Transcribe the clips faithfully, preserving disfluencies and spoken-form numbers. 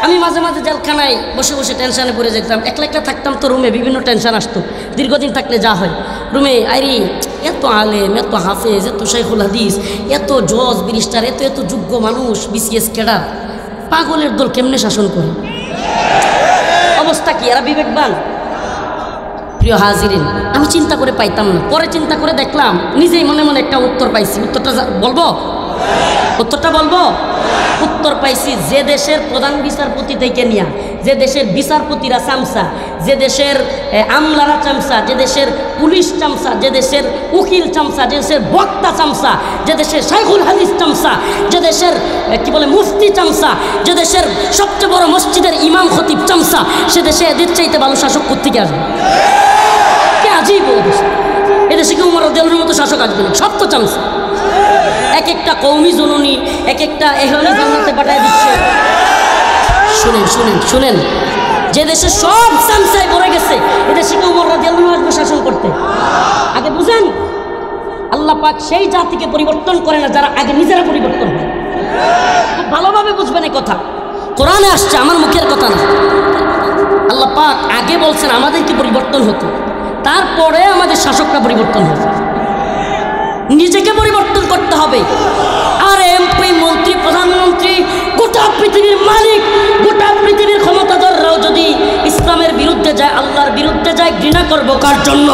আমি মাঝে মাঝে জেলখানায় বসে বসে টেনশানে পড়ে যেতাম, একলা একলা থাকতাম তো রুমে বিভিন্ন টেনশন আসতো। দীর্ঘদিন থাকলে যা হয় রুমে, আইরি এত আলেম, এত হাফেজ, এত শাইখুল হাদিস, এত জজ ব্যারিস্টার, এত এত যোগ্য মানুষ, বিসিএস ক্যাডার, পাগলের দল কেমনে শাসন করে? অবস্থা কি? এরা বিবেকবান? প্রিয় হাজিরিন, আমি চিন্তা করে পাইতাম না, পরে চিন্তা করে দেখলাম, নিজেই মনে মনে একটা উত্তর পাইছি। উত্তরটা বলবো? উত্তরটা বলবো? উত্তর পাইছি, যে দেশের প্রধান বিচারপতি থেকে নিয়া, যে দেশের বিচারপতিরা চামচা, যে দেশের আমলারা চামচা, যে দেশের পুলিশ চামচা, যে দেশের উকিল চামচা, যে দেশের বক্তা চামচা, যে দেশের শাইখুল হাদিস চামচা, যে দেশের কি বলে মুফতি চামচা, যে দেশের সবচেয়ে বড় মসজিদের ইমাম খতিব চামচা, সে দেশে এদের চাইতে ভালো শাসক কোত্থেকে আসবে? কে আজীব দেশ, এদেশে কি উমর রাদিয়াল্লাহু মতো শাসক আসবে না? সব তো চামচা। এক একটা কওমি জননী এক একটা এহলে জান্নাতে পাঠায় দিচ্ছে। শুনেন শুনেন শুনেন, যে দেশে সব চামচায় ভরে গেছে, এদেশে কি উমর রাদিয়াল্লাহু আসবে শাসন করতে? আগে বুঝেন, আল্লাহ পাক সেই জাতিকে পরিবর্তন করে না যারা আগে নিজেরা পরিবর্তন হয়। খুব ভালোভাবে বুঝবেন এই কথা, কোরআনে আসছে, আমার মুখের কথা না। আল্লাহ পাক আগে বলছেন আমাদেরকে পরিবর্তন হতো, তারপরে আমাদের শাসকরা পরিবর্তন হতো। নিজেকে পরিবর্তন করতে হবে। আর এমপি, মন্ত্রী, প্রধানমন্ত্রী, গোটা পৃথিবীর মালিক, গোটা পৃথিবীর ক্ষমতাধররাও যদি ইসলামের বিরুদ্ধে যায়, আল্লাহর বিরুদ্ধে যায়, ঘৃণা করব কার জন্য?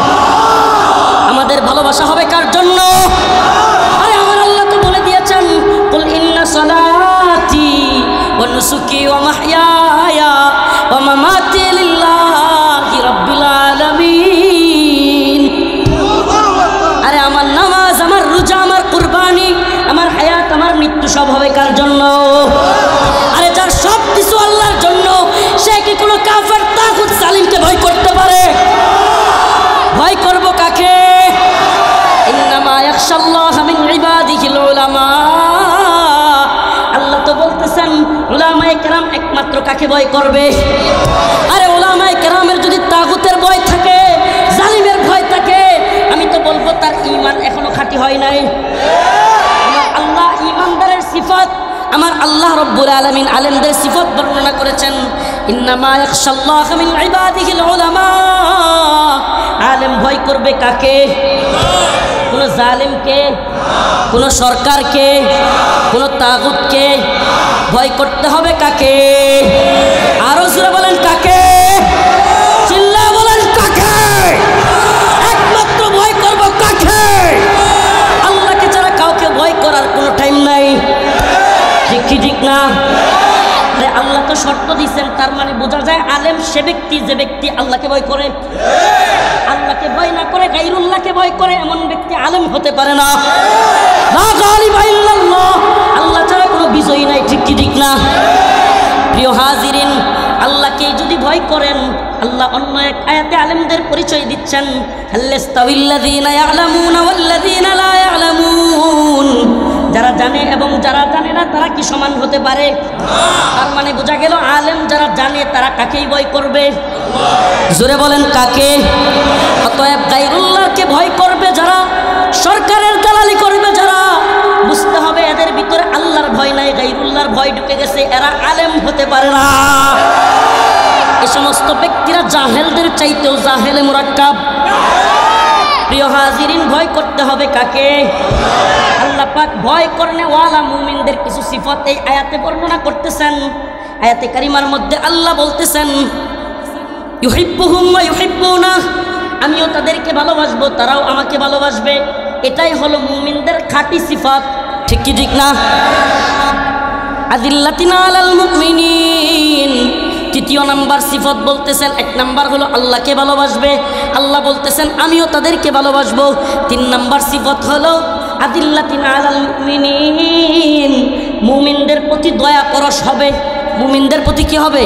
আমাদের ভালোবাসা হবে কার জন্য? আরে আমার আল্লাহ তো বলে দিয়েছেন, কুল ইন্না সালাতি ওয়া নুসুকি ওয়া মাহইয়ায়া ওয়া মামাতি লিল্লাহি রাব্বিল আলামিন। আরে আমার নামাজ, আমার রোজা, আমার কুরবানি, আমার হায়াত, আমার মৃত্যু সব হবে কার জন্য? আরে যার সব কিছু আল্লাহর জন্য, সে কি কোনো কাফের তাগুত জালিমকে ভয় করতে পারে? ভয় করব কাকে? ইন্নামা ইয়াখশাল্লাহা মিন ইবাদিহিল উলামা। আল্লাহ তো বলতেছেন উলামায়ে কেরাম একমাত্র কাকে ভয় করবে? আরে উলামায়ে কেরামের যদি তাগুতের ভয় থাকে, জালিমের ভয় থাকে, আমি তো বলবো তার ঈমান এখনো খাঁটি হয় নাই। আমার আল্লাহ ঈমানদারের সিফাত, আমার আল্লাহ রব্বুল আলামিন আলেমদের সিফাত বর্ণনা করেছেন, ইন্নামা ইয়াখশাল্লাহা মিন ইবাদিহিল উলামা। আলেম ভয় করবে কাকে? কোন জালিমকে, কোন সরকারকে, কোন তাগুতকে ভয় করতে হবে কাকে? আরো জোরে বলেন কাকে? চিল্লা বলেন কাকে? একমাত্র ভয় করব কাকে? আল্লাহকে ছাড়া কাউকে ভয় করার কোনো টাইম নাই। ঠিক কি ঠিক না? আল্লাহ তো শর্ত দিচ্ছেন, তার মানে বোঝা যায় আলেম সে ব্যক্তি যে ব্যক্তি আল্লাহকে ভয় করে। আল্লাহকে ভয় না করে গায়রুল্লাহকে ভয় করে এমন ব্যক্তি আলেম হতে পারে না। লা গালিবা ইল্লাল্লাহ, আল্লাহ ছাড়া কোনো বিজয়ী নাই। ঠিক কি ঠিক না? প্রিয় হাজিরিন, আল্লাহকে যদি ভয় করেন, আল্লাহ অন্য এক আয়াতে আলেমদের পরিচয় দিচ্ছেন, হাল্লাস্তাউইল্লাযীনা ইয়ালামুনা ওয়াল্লাযীনা লা ইয়ালামুন। যারা জানে এবং যারা জানে না তারা কি সমান হতে পারে? তার মানে বোঝা গেল আলেম যারা জানে তারা কাকেই ভয় করবে? জোরে বলেন কাকে? অতএব গায়রুল্লাহকে ভয় করবে যারা, সরকারের দালালি করবে যারা, বুঝতে হবে এদের ভিতরে আল্লাহর ভয় নাই, গায়রুল্লাহর ভয় ঢুকে গেছে, এরা আলেম হতে পারে না। এই সমস্ত ব্যক্তিরা জাহেলদের চাইতেও জাহেলে মুরাক্কাব। প্রিয় হাজিরিন, ভয় করতে হবে কাকে? আল্লাহ পাক ভয় করনে ওয়ালা মুমিনদের কিছু সিফাত এই আয়াতে বর্ণনা করতেছেন। আয়াতে কারিমার মধ্যে আল্লাহ বলতেছেন, ইউহিব্বুহুম ওয়া ইউহিব্বুনা, আমিও তাদেরকে ভালোবাসবো, তারাও আমাকে ভালোবাসবে। এটাই হলো মুমিনদের খাঁটি সিফাত। ঠিক কি ঠিক না? আযিল্লাতিন আলাল মুমিনিন, তৃতীয় নাম্বার সিফত বলতেছেন, এক নাম্বার হলো আল্লাহকে ভালোবাসবে, আল্লাহ বলতেছেন আমিও তাদেরকে ভালোবাসবো। তিন নাম্বার সিফত হলো আদিল্লাতিন আলাল মুমিনিন, মুমিনদের প্রতি দয়া পরশ হবে। মুমিনদের প্রতি কি হবে?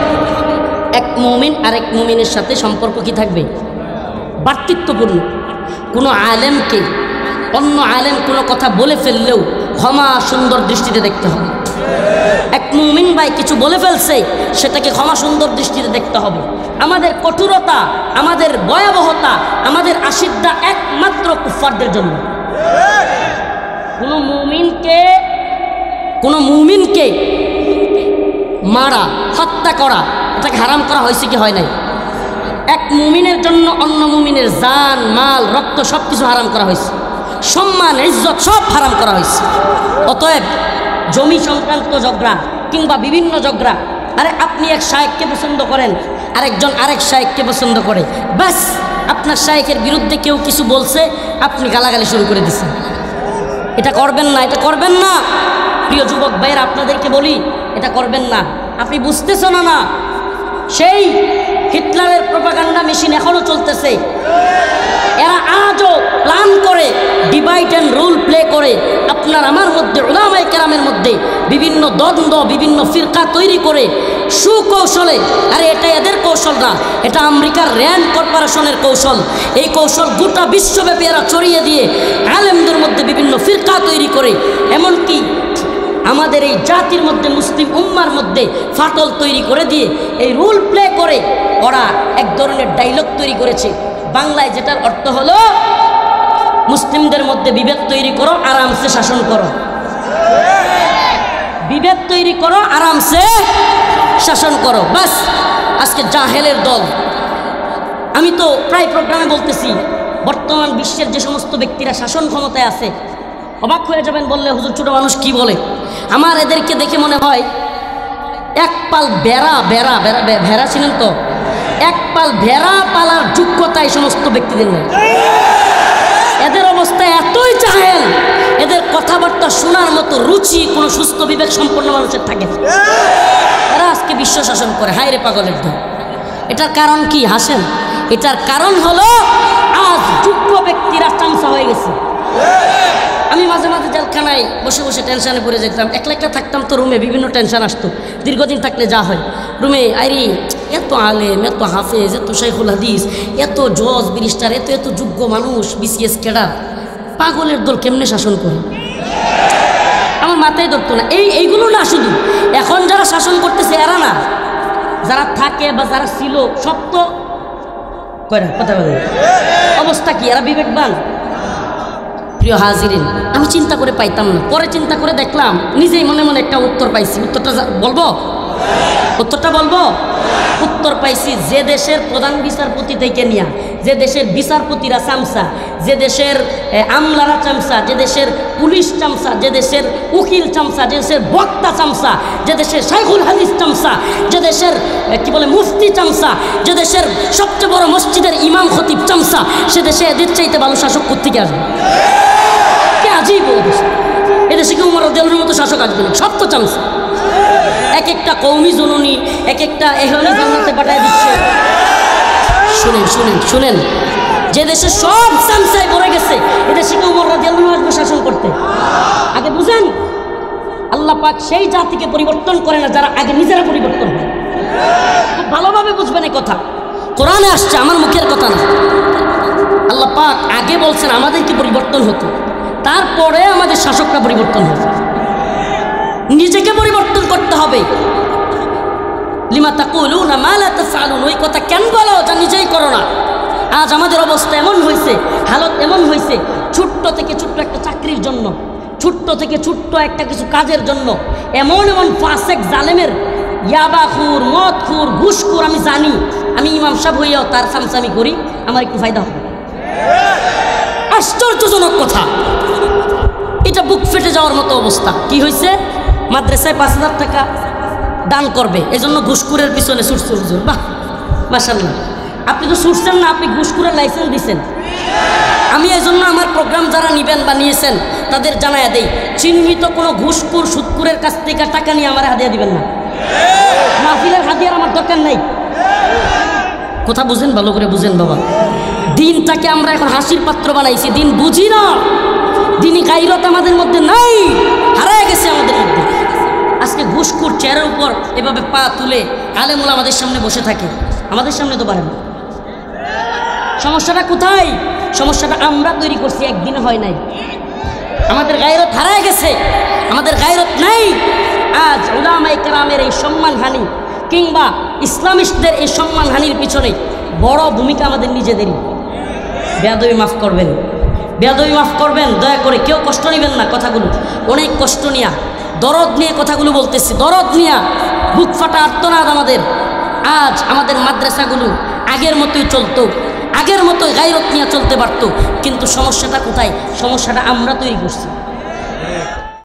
এক মুমিন আরেক মুমিনের সাথে সম্পর্ক কি থাকবে? ভ্রাতৃত্বপূর্ণ। কোনো আলেমকে অন্য আলেম কোনো কথা বলে ফেললেও ক্ষমা সুন্দর দৃষ্টিতে দেখতে হবে। এক মুমিন ভাই কিছু বলে ফেলছে, সেটাকে ক্ষমা সুন্দর দৃষ্টিতে দেখতে হবে। আমাদের কঠোরতা, আমাদের ভয়াবহতা, আমাদের আশিদ্দা একমাত্র কুফফারদের জন্য। কোনো মুমিনকে কোনো মুমিনকে মারা, হত্যা করা, এটাকে হারাম করা হয়েছে কি হয় নাই? এক মুমিনের জন্য অন্য মুমিনের জান, মাল, রক্ত সব কিছু হারাম করা হয়েছে, সম্মান, ইজ্জত সব হারাম করা হয়েছে। অতএব জমি সংক্রান্ত ঝগড়া কিংবা বিভিন্ন ঝগড়া, আরে আপনি এক শায়েখকে পছন্দ করেন, আরেকজন আরেক শায়েখকে পছন্দ করে, ব্যাস আপনার শায়েখের বিরুদ্ধে কেউ কিছু বলছে, আপনি গালাগালি শুরু করে দিচ্ছেন। এটা করবেন না, এটা করবেন না। প্রিয় যুবক ভাইয়েরা, আপনাদেরকে বলি, এটা করবেন না। আপনি বুঝতেছেন না, সেই হিটলারের প্রোপাগান্ডা মেশিন এখনো চলতেছে। এরা আজও প্ল্যান করে, ডিভাইড অ্যান্ড রুল প্লে করে আপনার আমার মধ্যে, উলামায়ে কেরামের মধ্যে বিভিন্ন দ্বন্দ্ব, বিভিন্ন ফিরকা তৈরি করে সুকৌশলে, আরে এটা এদের কৌশল না, এটা আমেরিকার র্যান্ড কর্পোরেশনের কৌশল। এই কৌশল গোটা বিশ্বব্যাপী এরা ছড়িয়ে দিয়ে আলেমদের মধ্যে বিভিন্ন ফিরকা তৈরি করে, এমনকি আমাদের এই জাতির মধ্যে, মুসলিম উম্মার মধ্যে ফাটল তৈরি করে দিয়ে এই রুল প্লে করে ওরা এক ধরনের ডায়লগ তৈরি করেছে বাংলায়, যেটার অর্থ হলো মুসলিমদের মধ্যে বিভেদ তৈরি করো, আরামসে শাসন করো। বিভেদ তৈরি করো, আরামসে শাসন করো, বাস। আজকে জাহেলের দল। আমি তো প্রায় প্রোগ্রামে বলতেছি, বর্তমান বিশ্বের যে সমস্ত ব্যক্তিরা শাসন ক্ষমতায় আছে, অবাক হয়ে যাবেন বললে, হুজুর ছোট মানুষ কি বলে। আমার এদেরকে দেখে মনে হয় এক পাল বেড়া বেড়া বেড়া ভেড়া ছিলেন তো, এক পাল ভেড়া পালার যোগ্যতা এই সমস্ত ব্যক্তিদের নেই। এদের অবস্থা এতই জাহেল, এদের কথাবার্তা শোনার মতো রুচি কোনো সুস্থ বিবেক সম্পন্ন মানুষের থাকে না। এরা আজকে বিশ্ব শাসন করে, হায় রে পাগলের দল। এটার কারণ কি? হাসেন। এটার কারণ হলো আজ যোগ্য ব্যক্তিরা চামচা হয়ে গেছে। আমি মাঝে মাঝে জেলখানায় বসে বসে টেনশনে পড়ে যেতাম, একলা একলা থাকতাম তো রুমে, বিভিন্ন টেনশন আসতো। দীর্ঘদিন থাকলে যা হয়, রুমে আইরি এত আলেম, এত হাফেজ, এত শাইখুল হাদিস, এত জজ ব্যারিস্টার, এত এত যোগ্য মানুষ, বিসিএস ক্যাডার, পাগলের দল কেমনে শাসন করে আমার মাথায় ধরতো না। এই এইগুলো না, শুধু এখন যারা শাসন করতেছে এরা না, যারা থাকে বা যারা ছিল সব তো কয়রা কথা বলে। অবস্থা কি? এরা বিবেকবান। প্রিয় হাজিরিন, আমি চিন্তা করে পাইতাম না, পরে চিন্তা করে দেখলাম, নিজেই মনে মনে একটা উত্তর পাইছি। উত্তরটা বলবো? উত্তরটা বলবো? উত্তর পাইছি, যে দেশের প্রধান বিচারপতি থেকে নিয়া, যে দেশের বিচারপতিরা চামচা, যে দেশের আমলারা চামচা, যে দেশের পুলিশ চামচা, যে দেশের উকিল চামচা, যে দেশের বক্তা চামচা, যে দেশের শাইখুল হাদিস চামচা, যে দেশের কি বলে মুফতি চামচা, যে দেশের সবচেয়ে বড় মসজিদের ইমাম খতিব চামচা, সে দেশে এদের চাইতে ভালো শাসক কোত্থেকে আসবে? কে আজই বলবে, এদেশে কি উমর রাদিয়াল্লাহু মতো শাসক আসবে না? সব তো চামচা। এক একটা কৌমি জননী, এক একটা এহলানি জান্নাতে পাঠায় দিচ্ছে। শুনেন শুনেন শুনেন, যে দেশে সব চামচায় ভরে গেছে, এদেশে কি উমর রাদিয়াল্লাহু আসবে শাসন করতে? আগে বুঝেন, আল্লাহ পাক সেই জাতিকে পরিবর্তন করে না যারা আগে নিজেরা পরিবর্তন হয়। খুব ভালোভাবে বুঝবেন এই কথা, কোরআনে আসছে, আমার মুখের কথা না। আল্লাহ পাক আগে বলছেন আমাদেরকে পরিবর্তন হতো, তারপরে আমাদের শাসকরা পরিবর্তন হতো। নিজেকে পরিবর্তন করতে হবে। লিমা তাকুলুনা মা লা তাফআলুন, ওই কথা কেন বলো যা নিজেই করো না। আজ আমাদের অবস্থা এমন হয়েছে, হালত এমন হয়েছে, ছোট্ট থেকে ছোট্ট একটা চাকরির জন্য, ছোট্ট থেকে ছোট্ট একটা কিছু কাজের জন্য এমন এমন ফাসেক জালেমের, ইয়াবাখুর, মদখুর, ঘুষখুর, আমি জানি, আমি ইমাম সাহেব হইয়াও তার সামসামি করি, আমার একটু ফায়দা হবে। আশ্চর্যজনক কথা, এটা বুক ফেটে যাওয়ার মতো অবস্থা। কি হয়েছে? মাদ্রাসায় পাঁচ হাজার টাকা দান করবে, এজন্য ঘুষখুরের পিছনে ছুটছে হুজুর। বাহ, মাশাআল্লাহ, আপনি তো ছুটছেন না, আপনি ঘুষখুরের লাইসেন্স দিচ্ছেন। আমি এই জন্য আমার প্রোগ্রাম যারা নিবেন বা নিয়েছেন তাদের জানাইয়া দেই, চিহ্নিত কোনো ঘুষখুর সুদখুরের কাছ থেকে টাকা নিয়ে আমার হাদিয়া দিবেন না। মাহফিলের হাদিয়ার আমার দরকার নাই। কথা বুঝেন, ভালো করে বুঝেন বাবা। দিনটাকে আমরা এখন হাসির পাত্র বানাইছি, দিন বুঝি না, দিনই গাইরত আমাদের মধ্যে নাই, হারায় গেছে আমাদের মধ্যে। আজকে ঘুষখুর চেয়ারের উপর এভাবে পা তুলে আলেমুল আমাদের সামনে বসে থাকে, আমাদের সামনে তো পারে না। সমস্যাটা কোথায়? সমস্যাটা আমরা তৈরি করছি, একদিনে হয় নাই। আমাদের গায়রত হারায় গেছে, আমাদের গায়রত নাই। আজ উলামায়ে কেরামের এই সম্মানহানি কিংবা ইসলামিস্টদের এই সম্মানহানির পিছনে বড় ভূমিকা আমাদের নিজেদেরই। বেয়াদবি মাফ করবেন, বেয়াদবি মাফ করবেন, দয়া করে কেউ কষ্ট নেবেন না। কথাগুলো অনেক কষ্ট নিয়া দরদ নিয়ে কথাগুলো বলতেছি, দরদ নিয়ে বুক ফাটা আর্তনাদ আমাদের। আজ আমাদের মাদ্রাসাগুলো আগের মতোই চলতো, আগের মতোই গায়রত নিয়ে চলতে পারতো, কিন্তু সমস্যাটা কোথায়? সমস্যাটা আমরা তৈরি করছি।